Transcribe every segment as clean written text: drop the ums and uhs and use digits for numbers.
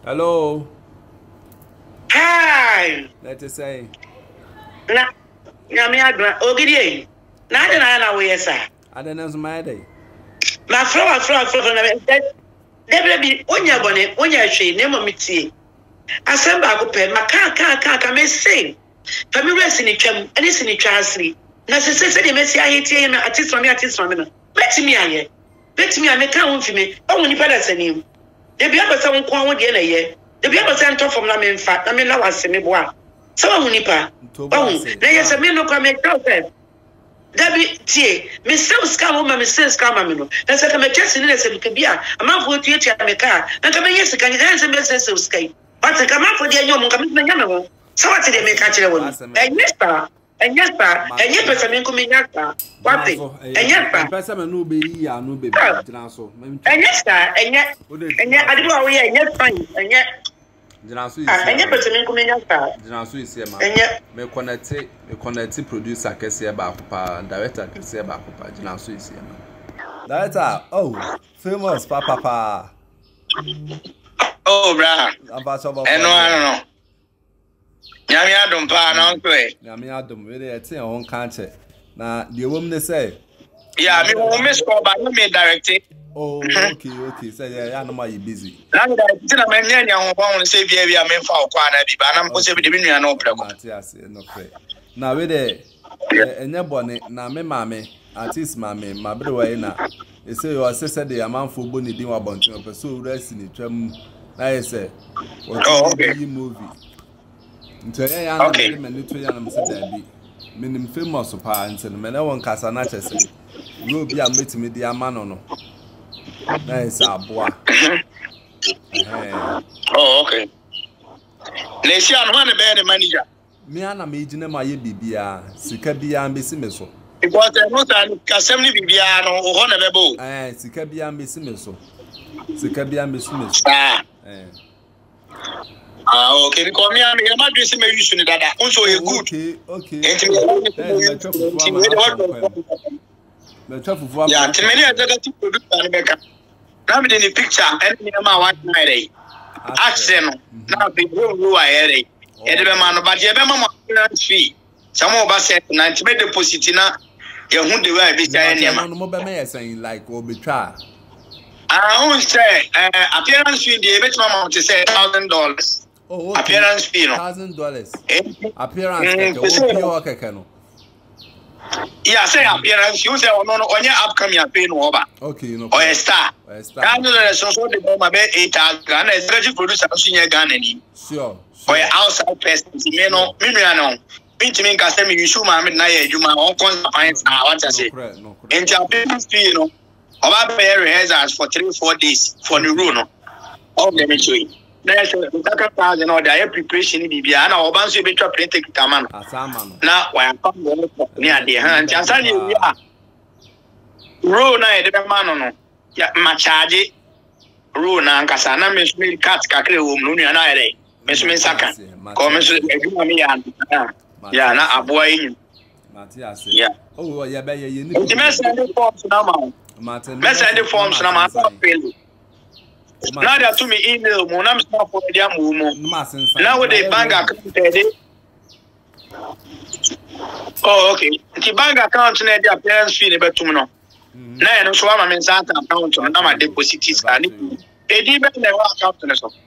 Hello. Hi. Let us say. Na me adwa ogidi. Na we sir. I don't know my day. My flow na Debre bi onya bone onya hwe ne momitie. Asem ba ko pe ma ka me say. Family resi ni twam, ani si ni twasri. Na se de mesi ahetie na artist from me no. Betimi aye. Betimi ame ka won fi me. O nipa da sanim. De bia ba se won ko won de na ye. De bia ba se nto from na me mfa, na me na wase me boa. Se won nipa. Na ye se me no kwa me tell Dabi tie, me se scam ma me se scam ma me no. Na se ka me chesi ni se ke bia, amanfo tie me ka. Na ka me yesi ka ni se me se sky. But ka amanfo de anyom ka me nya me ho. So what dey make catch won? Enyesta enye pesa me nkomi nyaka. What dey? Enyesta. Pesa me no be yi ya no be gina so. Enyesta enye adibo awo ye enye fine enye gina so yi. Enye pesa me nkomi nyaka. Gina so yi se ma. Enye me connect producer kese ba akupa, director kese ba akupa gina so yi se ma. Director, oh, famous papa. Oh, bra. No. Nyame adom pa na onto e. Nyame adom we dey etin on kanche. Na the woman say. Yeah, me wo miss call ba no me direct. Oh, okay. Say yeah, no ma you busy. Na me direct na me nya nya ho ba won say bia me mfa okwa na bi ba na mpo say bi de bi nua na opreko. No pray. Na we dey enye bone na me maame, Artise Maame, mabre we na. E say your sister dey amanfo bo ne din wa bonten opeso resi ni twam. Na ye say. Oh, okay. Movie. Ntia ya na me me to ya na me say da bi. Minim famous pa ntia me na won kasa na chese. No bi a metimi di ama no. Na is aboa. Oh, okay. Nesi an one be the manager. Me ana me gine ma ye bibia, sika bia mbesi me so. Because no time kasem ni bibia no ho na bebo. Sika bia mbesi me so. Sika bia mbesi me so. Okay, because me am ma dress me use ni dada. Unso e good. Okay. Me trafufu. Yeah, timeni executive producer ni beka. Na me the picture and me ma want na dey. Asem na be go ahere. E de be ma no ba de be ma fee. Some ba set na me deposit na ye hu de way be try na ma. No mo be me saying like obetwa. I say appearance fee dey bet ma to say $1,000. Oh, okay. Appearance fee no. $1,000. Appearance keke no. Yeah, say appearance you say no onye upcoming pay no over. Okay, no. Or a star. Can you so the bomb be 8,000 and executive producer so nye Ghana ni. Sure. Or outside person me no me no. Intimi ka say me issue ma me na ye adwuma on consequence na what I say. No. Appearance fee no. Oba be rehearsals for 3-4 days for the room no. All them show you. There's a $1,000 or the preparation in Bibia. Now, once you be to print it, now, I come near the hand. Just tell you, yeah. Rule na the man, no. Yeah, my charge. Rule na Casana, Miss Mill Cats, Kakri, whom you and I, Miss Saka. Come, yeah, not a boy. Yeah. Oh, yeah, by you. Send the forms now, Martin. Send the forms now. Now they to me email mo na small for dia mo. Now with the bank account Oh, okay. The bank account na the appearance fee ne betum no. Na no so am instant account na ma deposit is ani. E di be na account ne so.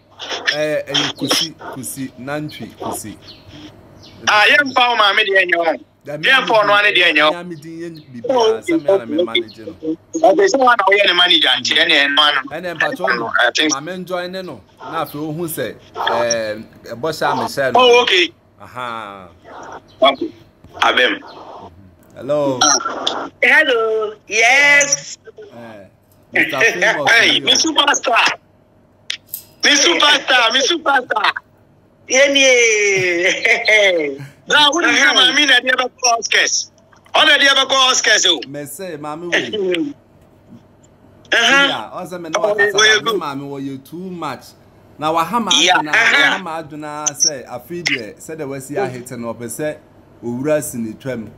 Kusi nantwi kusi. Yem fa ma me de enyo. Yem fa no ane de enyo. Ya me din bibia sam ya na me manager no. Okay, so one we the manager nti ene no ano. Ene patron ma me join ne no. Na afi ohun se bosha me share no. Oh, okay. Aha. Okay. Abem. Hello. Hello. Yes. Hey, Miss Superstar. Miss Superstar. Yeni. Now, what do you mean that you have a cross case? On the other cross case, me say, Mammy, also, Mammy, were you too much? Now, I do not say, I feed you, said the West Yah hit an opposite, who rest in the trim.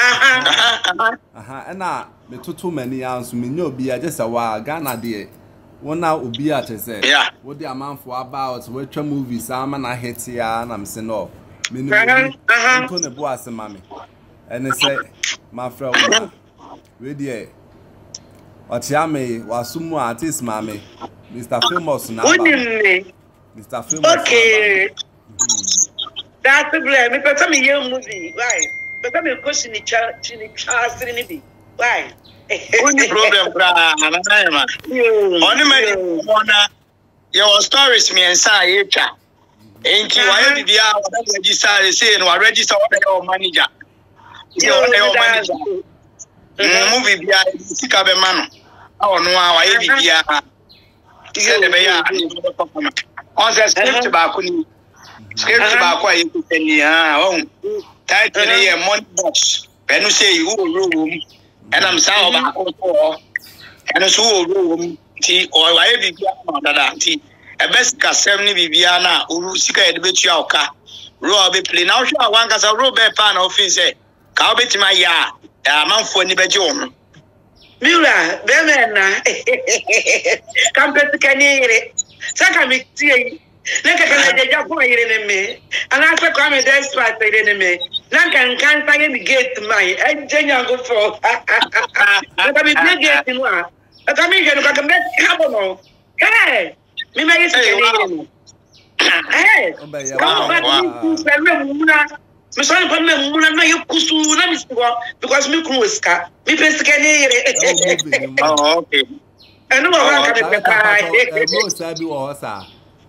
And now, me too many hours, me no be just a while, Ghana dear. one now ubi at say yeah what the amount for about which movies I'm na hit ya and I'm saying no me no Tony bo Asem Maame and they say my friend we there Otiame wasumu Artise Maame Mr. Famous now Mr. Famous okay that's the blame me put me your movie why but me question ni Charles ni why only problem bra na ma only me ona your stories me ensa etwa enti why bibia what register say no register your manager your manager movie bia sika be ma no ono a why bibia say the be ya on the script ba ko ni script ba ko ayi ko ni on title ni money box penu say who room and I'm saying about and so room ti or why bibia ma dada ti e best ka 70 bibia na uru sika e de betua oka ro be play now sure one kasa ro be pa na ofin say ka obetima ya amanfo ni beje wo Mira, bemena. Campet canere. Saka mi tie. Neka kana deja ko ire me. Ana se ko me despite ire me. Nanka nkansa ye mi gate mai. E jenya go for. Neka mi gate no a. Aka mi je no ka me kabo no. Hey. Mi me yesi canere. Hey. Come back to Muna. Me sorry for me muna na yokusu na mi siwa because me kunu ska me pesika ne yere oh okay eno wa ka me papa no sabi wo sa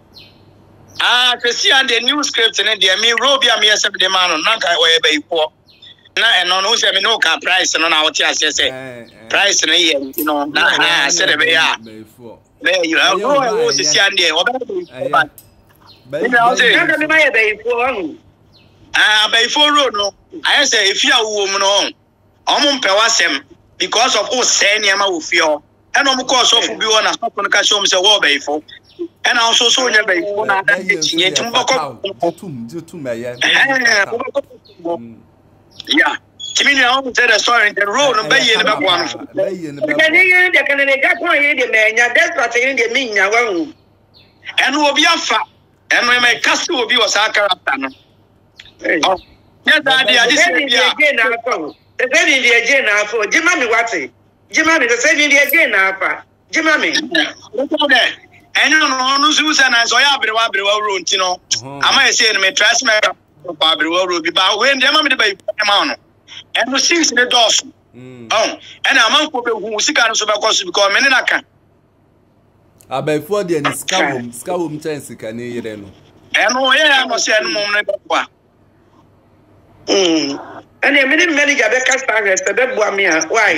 see and the new script in there me robia me yesem de man no nka o ye bayipo na eno no say me no ka price no na what you say price no ye you know na say the be ya there you are go see and there o be me my bayipo by for road no I say if you are woman on Wasem because of all saying ma wo fio and of course of be one as on ka show me say wo by for and also so nya by for na tinye tumbako yeah timini I want to tell the story in the road no by ye na one the can ga ko ye de me nya desperate in de me nya wa and obi afa and my cast obi was a character no oh, yes, Daddy, I just said, the very again for Jimmy Watty. Jimmy, the same again after Jimmy. And you know, Susan, and so I have been room, you know. I might say, me trust me, Barbara will be about when the mammy by Mano and the six in the doors. Oh, and a monk who sick and so because many I can. I before the scum chance can you know. And oh, yeah, I must say, no moment. And a minute manager Becca Stangers, the Bebwa Mia. Why?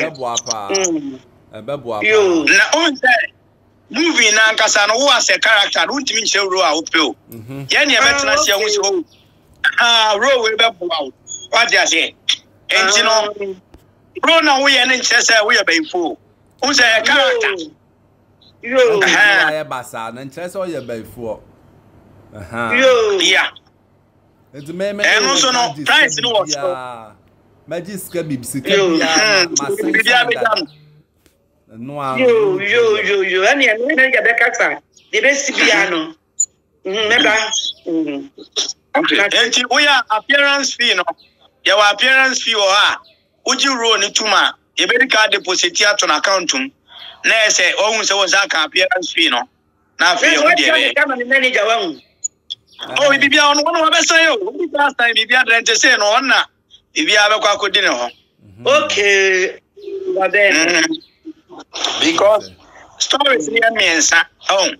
You movie na Casano was a character, don't mean show row uphill. Yanny, I bet not see who's row will be out. What does it? And you know, Rona, we and Chester, we are being full. Who's a character? You are Bassan and Chester, you're before. Yeah. It's a man, and also no price no was magic scabby no you and you get the casa the best piano remember and we are appearance fee no your appearance fee or would you roll it to ma a very card deposit here to an account na say oh so was that appearance fee no now fee manager oh, if you are on one of us, last time if you are to say no one, if you have a quack dinner. Okay, but then because stories near me and sa home.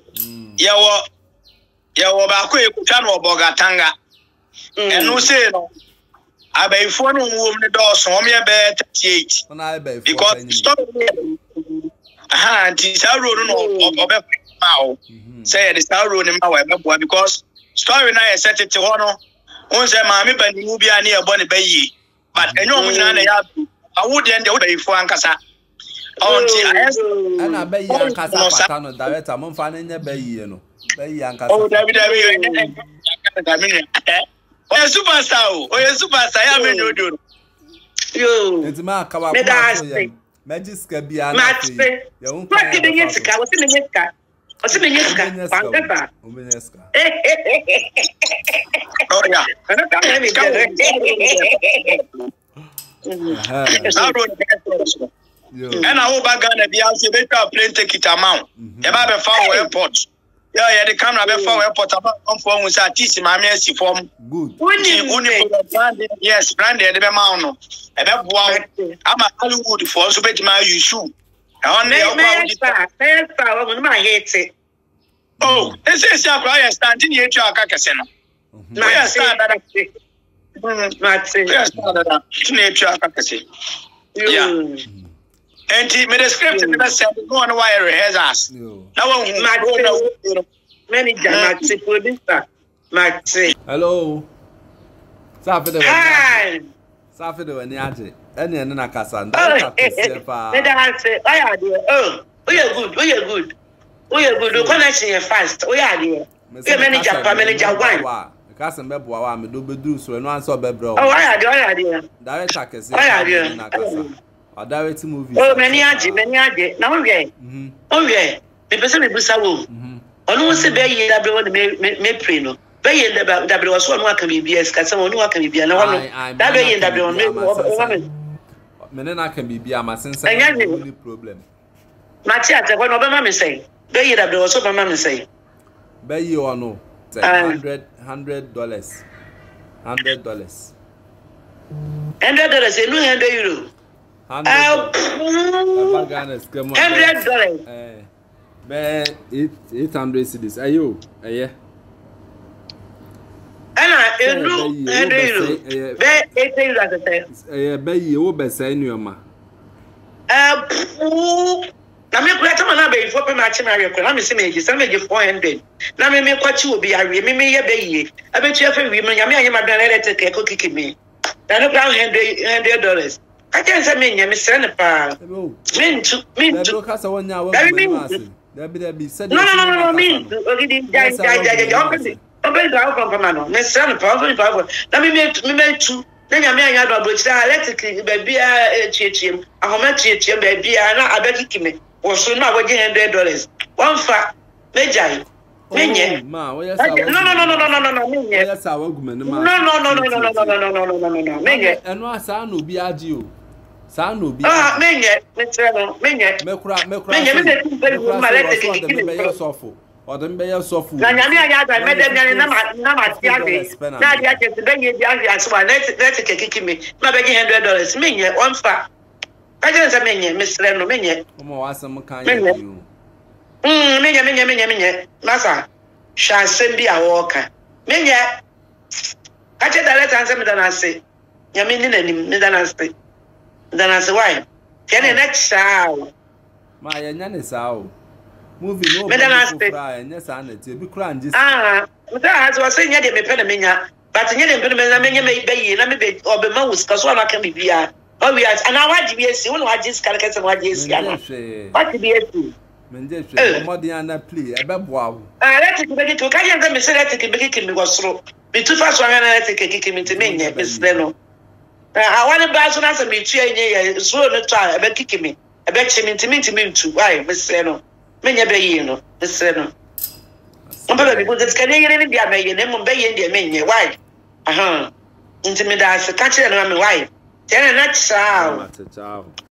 Yawa back way Kutano Bogatanga. And no say no. I bay 4 woman the door, so me a bed 38 because story. Aha, tis our road no say the star road in my because. Story na set it to one. Once a mammy by the movie near Bonnie Bay, but I know I would end the way for Ancasa. And I bay Ancasa, director, I'm finding a bay, you know. Bay Ancasa. Oh, David, oh, superstar, I mean, you do. You, it's my car. Magic can be a Ose menyeska. Bangefa. Umenyeska. Oh yeah. Ana ka me and I hope I got a plane ticket amount. If I have found airport. Yeah, the camera be found airport about phone with Artise Maame form. Good. Yes, branded the amount. I'm a Hollywood for so bet my you shoe. Oh, this is your client standing here to a cacasino. Yeah. And he made a script and said, go on wire rehearsals. Now, many hello. Hi. Safido and Yaji. Any and Nakasan. Oh, we are good. We connection fast. We are there. Manager one. Cousin Beboa, me do bedu so no answer bebro. Oh, I are there. Director kese. I direct movie. Oh, many aje. Now we. Oh yeah. Me pese me busa wo. Onu se be ye da bre me pray no. Be ye da bre wo so no aka BBS ka se wo no aka BBS na wo no. Da be ye da bre me me na aka BBS ma sense no problem. Mati ate ko no be ma me say. Be ye da bre wo so be ma me say. Be ye or no. $100. $100. $100. €100. $100. 800 cedis. Ayo, yeah. And €100. Be 800. Be you be say no ma. Na me kura tama na be for pe ma chi ma na me se me 400 na me kwachi obi awe me ye be yi abetu afa wi me nyame anye ma dan let ke ko kiki me na no ground $100 I can't say me nyame se ne pa me too ka sa wonya wa be said no me ogidi jai open down from no me se ne pa na me too na nyame anya do abrochira electric be bia chiechiem ahoma chiechiem be bia na abekiki me also now we get $100. One fa mejai. Menye. Ma, no. Menye. Yes, I will go no. Menye. And what sa no bi agi o. Sa no bi. Menye. Menye. Me kura. Menye Me be sofo. O dem be sofo. Na nyame anya da me dem na ma ti age. Na dia ke se benye bi age aso na let kekiki me. Ma be get $100. Menye one fa. I just a menye, Miss Reno, menye. Some kind of you. Menye. Massa, shall send be a walker. Menye. I tell the letter answer me than I say. Yamin than I say. Then I say, why? Can the next show? My yan is out. Moving over and yes, and it's a big crime. As was saying, yet me penamina, but yet in Penamina may be, let me be or be mouse, because one I can be here. Oh yes, and I want to be a soon. I just can't get some ideas. What to be a fool? Modiana plea, a babwa. Let's make it to carry them. Say that it was through. Be too fast. I take him into me, Miss Leno. I want to buy some answer me. So no try about kicking me. I bet him into me too. Why, Miss Leno? Many be you know, Miss Leno. Because it's Canadian India, may name Bay India, many. Why? Into me, that's a catcher and I'm wife. Tell her not so.